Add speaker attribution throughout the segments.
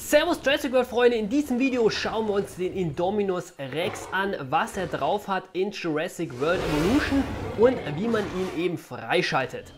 Speaker 1: Servus Jurassic World Freunde, in diesem Video schauen wir uns den Indominus Rex an, was er drauf hat in Jurassic World Evolution und wie man ihn eben freischaltet.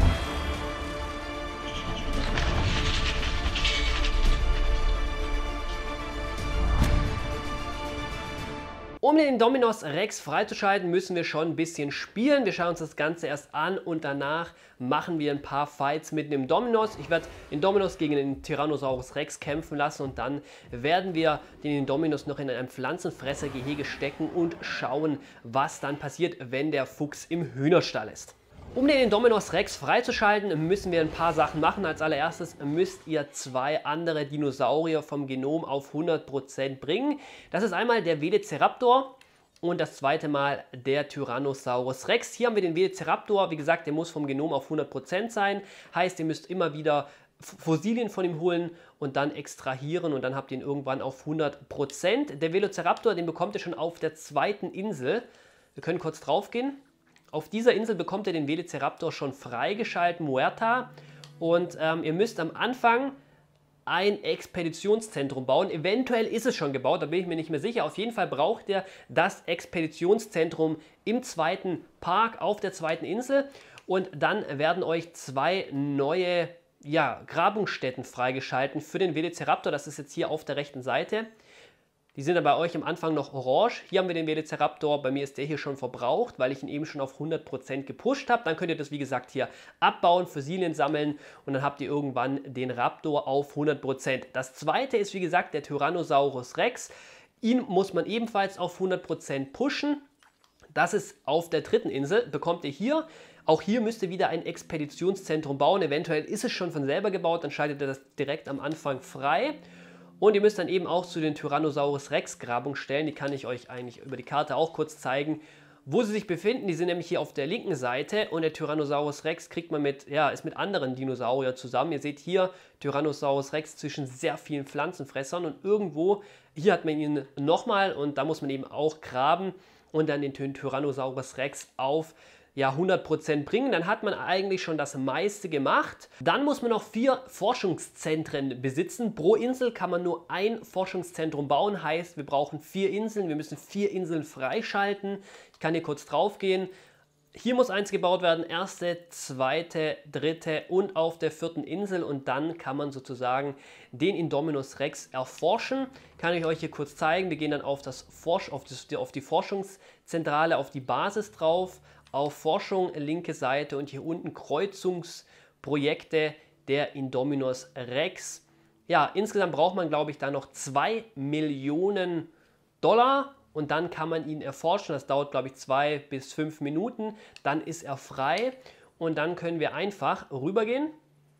Speaker 1: Um den Indominus Rex freizuschalten, müssen wir schon ein bisschen spielen. Wir schauen uns das Ganze erst an und danach machen wir ein paar Fights mit dem Indominus. Ich werde Indominus gegen den Tyrannosaurus Rex kämpfen lassen und dann werden wir den Indominus noch in ein Pflanzenfressergehege stecken und schauen, was dann passiert, wenn der Fuchs im Hühnerstall ist. Um den Indominus Rex freizuschalten, müssen wir ein paar Sachen machen. Als allererstes müsst ihr zwei andere Dinosaurier vom Genom auf 100% bringen. Das ist einmal der Velociraptor und das zweite Mal der Tyrannosaurus Rex. Hier haben wir den Velociraptor. Wie gesagt, der muss vom Genom auf 100% sein. Heißt, ihr müsst immer wieder Fossilien von ihm holen und dann extrahieren und dann habt ihr ihn irgendwann auf 100%. Der Velociraptor, den bekommt ihr schon auf der zweiten Insel. Wir können kurz drauf gehen. Auf dieser Insel bekommt ihr den Velociraptor schon freigeschaltet, Muerta. Und ihr müsst am Anfang ein Expeditionszentrum bauen. Eventuell ist es schon gebaut, da bin ich mir nicht mehr sicher. Auf jeden Fall braucht ihr das Expeditionszentrum im zweiten Park auf der zweiten Insel. Und dann werden euch zwei neue Grabungsstätten freigeschalten für den Velociraptor. Das ist jetzt hier auf der rechten Seite. Die sind dann bei euch am Anfang noch orange. Hier haben wir den Velociraptor. Bei mir ist der hier schon verbraucht, weil ich ihn eben schon auf 100% gepusht habe. Dann könnt ihr das, wie gesagt, hier abbauen, Fossilien sammeln und dann habt ihr irgendwann den Raptor auf 100%. Das zweite ist, wie gesagt, der Tyrannosaurus Rex. Ihn muss man ebenfalls auf 100% pushen. Das ist auf der dritten Insel. Bekommt ihr hier. Auch hier müsst ihr wieder ein Expeditionszentrum bauen. Eventuell ist es schon von selber gebaut. Dann schaltet ihr das direkt am Anfang frei. Und ihr müsst dann eben auch zu den Tyrannosaurus Rex Grabungsstellen, die kann ich euch eigentlich über die Karte auch kurz zeigen, wo sie sich befinden. Die sind nämlich hier auf der linken Seite und der Tyrannosaurus Rex kriegt man ist mit anderen Dinosauriern zusammen. Ihr seht hier Tyrannosaurus Rex zwischen sehr vielen Pflanzenfressern und irgendwo, hier hat man ihn nochmal und da muss man eben auch graben und dann den Tyrannosaurus Rex auf 100% bringen, dann hat man eigentlich schon das meiste gemacht. Dann muss man noch 4 Forschungszentren besitzen. Pro Insel kann man nur ein Forschungszentrum bauen, heißt wir brauchen 4 Inseln, wir müssen 4 Inseln freischalten. Ich kann hier kurz drauf gehen. Hier muss eins gebaut werden, erste, zweite, dritte und auf der 4. Insel und dann kann man sozusagen den Indominus Rex erforschen. Kann ich euch hier kurz zeigen. Wir gehen dann auf die Forschungszentrale, auf die Basis drauf, auf Forschung, linke Seite und hier unten Kreuzungsprojekte der Indominus Rex. Ja, insgesamt braucht man, glaube ich, da noch 2 Millionen Dollar und dann kann man ihn erforschen. Das dauert, glaube ich, 2 bis 5 Minuten. Dann ist er frei und dann können wir einfach rübergehen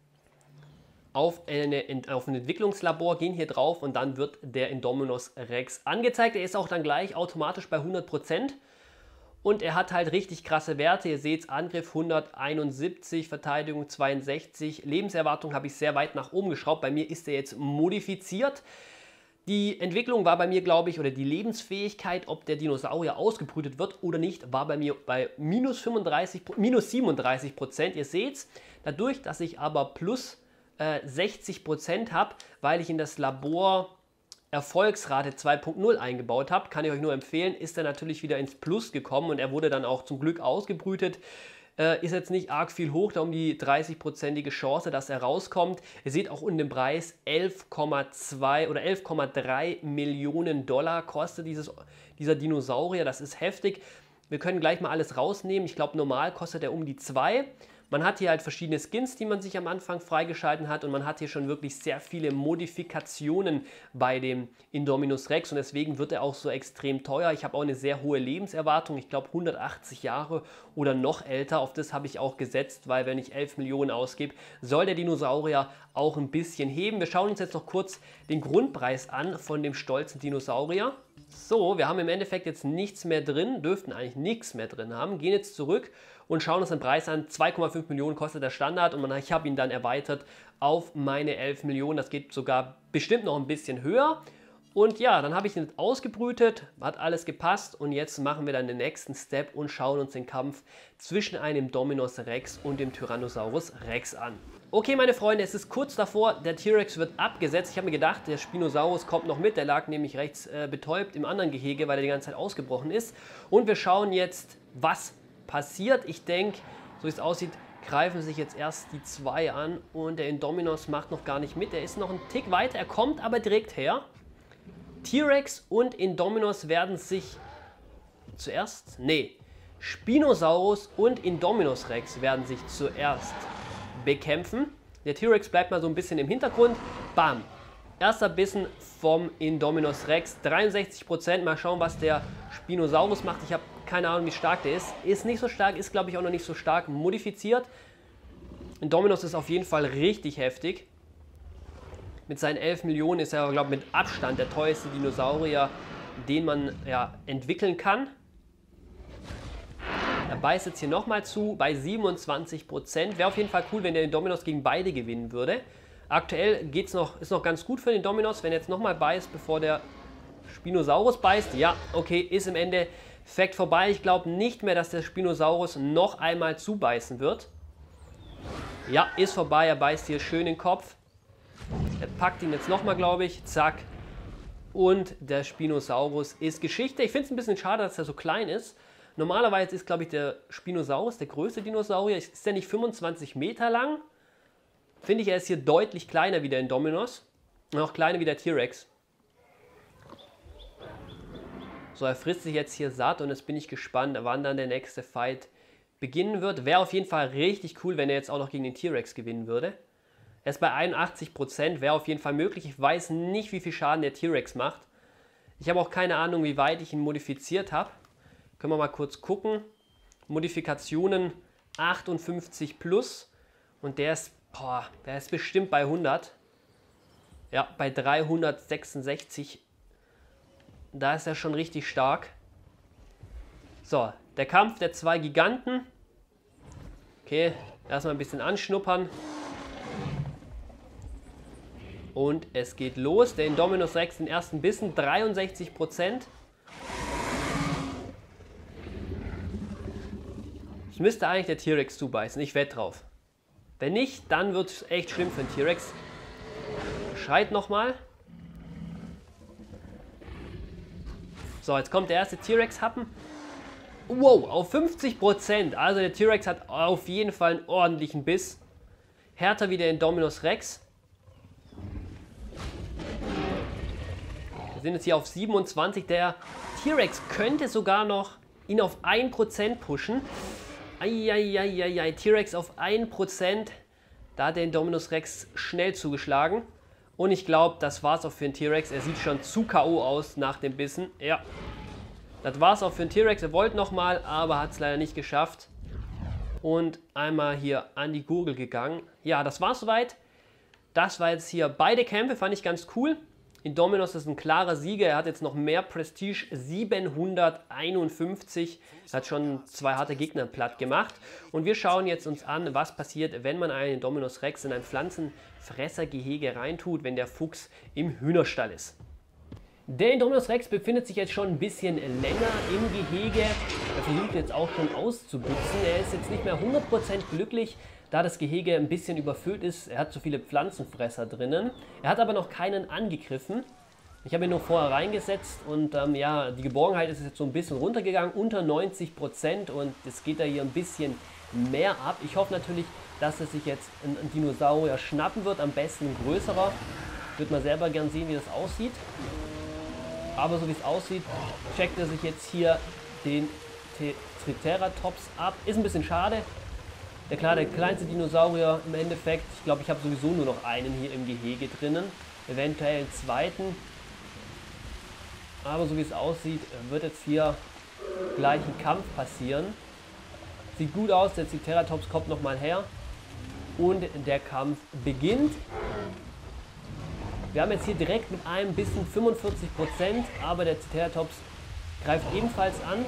Speaker 1: auf ein Entwicklungslabor, gehen hier drauf und dann wird der Indominus Rex angezeigt. Er ist auch dann gleich automatisch bei 100%. Und er hat halt richtig krasse Werte. Ihr seht Angriff 171, Verteidigung 62, Lebenserwartung habe ich sehr weit nach oben geschraubt. Bei mir ist er jetzt modifiziert. Die Entwicklung war bei mir, glaube ich, oder die Lebensfähigkeit, ob der Dinosaurier ausgebrütet wird oder nicht, war bei mir bei minus 37%. Ihr seht es, dadurch, dass ich aber plus 60% habe, weil ich in das Labor Erfolgsrate 2.0 eingebaut habe, kann ich euch nur empfehlen, ist er natürlich wieder ins Plus gekommen und er wurde dann auch zum Glück ausgebrütet. Ist jetzt nicht arg viel hoch, da um die 30%ige Chance, dass er rauskommt. Ihr seht auch unten den Preis, 11,2 oder 11,3 Millionen Dollar kostet dieser Dinosaurier, das ist heftig. Wir können gleich mal alles rausnehmen, ich glaube normal kostet er um die 2. Man hat hier halt verschiedene Skins, die man sich am Anfang freigeschalten hat und man hat hier schon wirklich sehr viele Modifikationen bei dem Indominus Rex und deswegen wird er auch so extrem teuer. Ich habe auch eine sehr hohe Lebenserwartung, ich glaube 180 Jahre oder noch älter. Auf das habe ich auch gesetzt, weil wenn ich 11 Millionen ausgebe, soll der Dinosaurier auch ein bisschen heben. Wir schauen uns jetzt noch kurz den Grundpreis an von dem stolzen Dinosaurier. So, wir haben im Endeffekt jetzt nichts mehr drin, dürften eigentlich nichts mehr drin haben, gehen jetzt zurück und schauen uns den Preis an. 2,5 Millionen kostet der Standard und ich habe ihn dann erweitert auf meine 11 Millionen. Das geht sogar bestimmt noch ein bisschen höher. Und ja, dann habe ich ihn ausgebrütet, hat alles gepasst und jetzt machen wir dann den nächsten Step und schauen uns den Kampf zwischen einem Indominus Rex und dem Tyrannosaurus Rex an. Okay, meine Freunde, es ist kurz davor, der T-Rex wird abgesetzt. Ich habe mir gedacht, der Spinosaurus kommt noch mit, der lag nämlich rechts betäubt im anderen Gehege, weil er die ganze Zeit ausgebrochen ist. Und wir schauen jetzt, was passiert. Ich denke, so wie es aussieht, greifen sich jetzt erst die zwei an und der Indominus macht noch gar nicht mit. Er ist noch einen Tick weiter, er kommt aber direkt her. T-Rex und Indominus werden sich zuerst, Spinosaurus und Indominus Rex werden sich zuerst bekämpfen. Der T-Rex bleibt mal so ein bisschen im Hintergrund. Bam! Erster Bissen vom Indominus Rex. 63%. Mal schauen, was der Spinosaurus macht. Ich habe keine Ahnung, wie stark der ist. Ist nicht so stark, ist glaube ich auch noch nicht so stark modifiziert. Indominus ist auf jeden Fall richtig heftig. Mit seinen 11 Millionen ist er, glaube ich, mit Abstand der teuerste Dinosaurier, den man entwickeln kann. Er beißt jetzt hier nochmal zu bei 27%. Wäre auf jeden Fall cool, wenn der Indominus gegen beide gewinnen würde. Aktuell ist noch ganz gut für den Indominus, wenn er jetzt nochmal beißt, bevor der Spinosaurus beißt. Ja, okay, ist im Endeffekt vorbei. Ich glaube nicht mehr, dass der Spinosaurus noch einmal zubeißen wird. Ja, ist vorbei. Er beißt hier schön den Kopf. Er packt ihn jetzt nochmal, glaube ich. Zack. Und der Spinosaurus ist Geschichte. Ich finde es ein bisschen schade, dass er so klein ist. Normalerweise ist, glaube ich, der Spinosaurus der größte Dinosaurier. Ist der nicht 25 Meter lang? Finde ich, er ist hier deutlich kleiner wie der Indominus. Und auch kleiner wie der T-Rex. So, er frisst sich jetzt hier satt und jetzt bin ich gespannt, wann dann der nächste Fight beginnen wird. Wäre auf jeden Fall richtig cool, wenn er jetzt auch noch gegen den T-Rex gewinnen würde. Er ist bei 81%, wäre auf jeden Fall möglich. Ich weiß nicht, wie viel Schaden der T-Rex macht. Ich habe auch keine Ahnung, wie weit ich ihn modifiziert habe. Können wir mal kurz gucken. Modifikationen 58 plus. Und der ist bestimmt bei 100. Ja, bei 366. Da ist er schon richtig stark. So, der Kampf der zwei Giganten. Okay, erstmal ein bisschen anschnuppern. Und es geht los. Der Indominus Rex den ersten Bissen, 63%. Es müsste eigentlich der T-Rex zubeißen, ich wette drauf. Wenn nicht, dann wird es echt schlimm für den T-Rex. Schreit nochmal. So, jetzt kommt der erste T-Rex-Happen. Wow, auf 50%. Also der T-Rex hat auf jeden Fall einen ordentlichen Biss. Härter wie der Indominus Rex. Wir sind jetzt hier auf 27. Der T-Rex könnte sogar noch ihn auf 1% pushen. Eieieiei, T-Rex auf 1%. Da hat der Indominus Rex schnell zugeschlagen. Und ich glaube, das war es auch für den T-Rex. Er sieht schon zu K.O. aus nach dem Bissen. Ja, das war es auch für den T-Rex. Er wollte nochmal, aber hat es leider nicht geschafft. Und einmal hier an die Gurgel gegangen. Ja, das war soweit. Das war jetzt hier beide Kämpfe, fand ich ganz cool. Indominus ist ein klarer Sieger, er hat jetzt noch mehr Prestige, 751, hat schon zwei harte Gegner platt gemacht. Und wir schauen jetzt uns an, was passiert, wenn man einen Indominus Rex in ein Pflanzenfressergehege reintut, wenn der Fuchs im Hühnerstall ist. Der Indominus Rex befindet sich jetzt schon ein bisschen länger im Gehege. Er versucht jetzt auch schon auszubuchsen. Er ist jetzt nicht mehr 100% glücklich, da das Gehege ein bisschen überfüllt ist. Er hat zu viele Pflanzenfresser drinnen. Er hat aber noch keinen angegriffen. Ich habe ihn nur vorher reingesetzt und ja, die Geborgenheit ist jetzt so ein bisschen runtergegangen, unter 90%, und es geht da hier ein bisschen mehr ab. Ich hoffe natürlich, dass er sich jetzt einen Dinosaurier schnappen wird, am besten ein größerer. Ich würde mal selber gern sehen, wie das aussieht. Aber so wie es aussieht, checkt er sich jetzt hier den Triceratops ab. Ist ein bisschen schade. Der kleinste Dinosaurier im Endeffekt. Ich glaube, ich habe sowieso nur noch einen hier im Gehege drinnen. Eventuell einen zweiten. Aber so wie es aussieht, wird jetzt hier gleich ein Kampf passieren. Sieht gut aus, der Triceratops kommt nochmal her. Und der Kampf beginnt. Wir haben jetzt hier direkt mit einem Bissen 45%, aber der Triceratops greift ebenfalls an.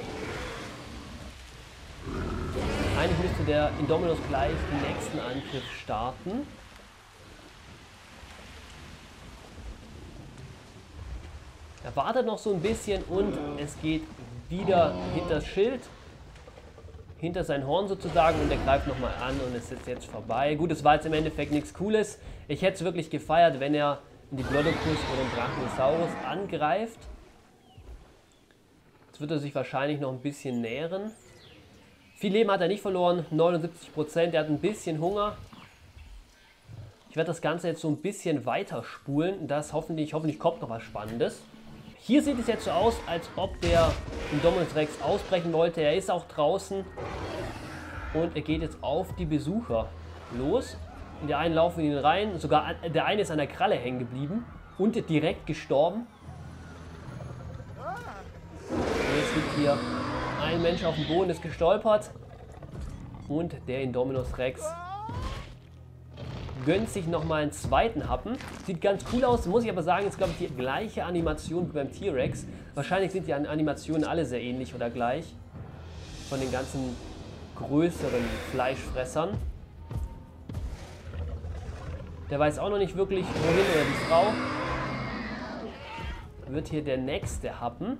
Speaker 1: Eigentlich müsste der Indominus gleich den nächsten Angriff starten. Er wartet noch so ein bisschen und es geht wieder hinter das Schild, hinter sein Horn sozusagen, und er greift nochmal an und es ist jetzt vorbei. Gut, es war jetzt im Endeffekt nichts Cooles. Ich hätte es wirklich gefeiert, wenn er in die Blodokus oder den Brachiosaurus angreift. Jetzt wird er sich wahrscheinlich noch ein bisschen nähren. Viel Leben hat er nicht verloren, 79%, er hat ein bisschen Hunger. Ich werde das Ganze jetzt so ein bisschen weiter spulen, das hoffentlich kommt noch was Spannendes. Hier sieht es jetzt so aus, als ob der Indominus Rex ausbrechen wollte. Er ist auch draußen und er geht jetzt auf die Besucher los. Und die einen laufen in ihn rein, sogar der eine ist an der Kralle hängen geblieben und direkt gestorben. Und jetzt liegt hier ein Mensch auf dem Boden, ist gestolpert und der Indominus Rex gönnt sich nochmal einen zweiten Happen. Sieht ganz cool aus, muss ich aber sagen, ist glaube ich die gleiche Animation wie beim T-Rex. Wahrscheinlich sind die Animationen alle sehr ähnlich oder gleich. Von den ganzen größeren Fleischfressern. Der weiß auch noch nicht wirklich, wohin, oder die Frau. Wird hier der nächste Happen.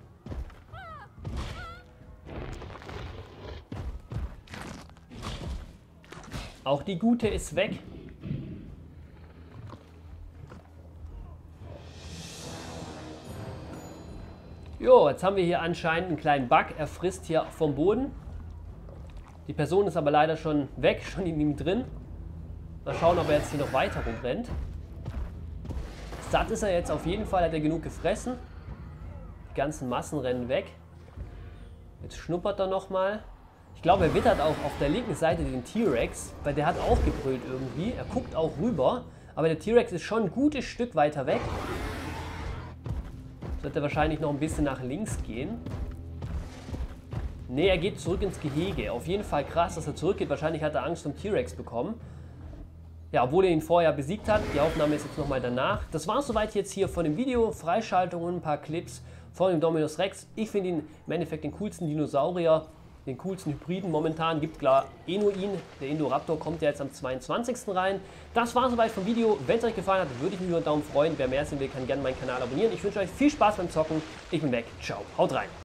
Speaker 1: Auch die Gute ist weg. Jo, jetzt haben wir hier anscheinend einen kleinen Bug. Er frisst hier vom Boden. Die Person ist aber leider schon weg, schon in ihm drin. Mal schauen, ob er jetzt hier noch weiter rumrennt. Satt ist er jetzt auf jeden Fall, hat er genug gefressen. Die ganzen Massen rennen weg. Jetzt schnuppert er nochmal. Ich glaube, er wittert auch auf der linken Seite den T-Rex, weil der hat auch gebrüllt irgendwie. Er guckt auch rüber, aber der T-Rex ist schon ein gutes Stück weiter weg. Sollte wahrscheinlich noch ein bisschen nach links gehen. Ne, er geht zurück ins Gehege. Auf jeden Fall krass, dass er zurückgeht. Wahrscheinlich hat er Angst vom T-Rex bekommen. Ja, obwohl er ihn vorher besiegt hat. Die Aufnahme ist jetzt nochmal danach. Das war es soweit jetzt hier von dem Video. Freischaltung und ein paar Clips von dem Indominus Rex. Ich finde ihn im Endeffekt den coolsten Dinosaurier, den coolsten Hybriden momentan. Gibt klar eh nur ihn. Der Indoraptor kommt ja jetzt am 22. rein. Das war soweit vom Video. Wenn es euch gefallen hat, würde ich mich über einen Daumen freuen. Wer mehr sehen will, kann gerne meinen Kanal abonnieren. Ich wünsche euch viel Spaß beim Zocken. Ich bin weg. Ciao. Haut rein.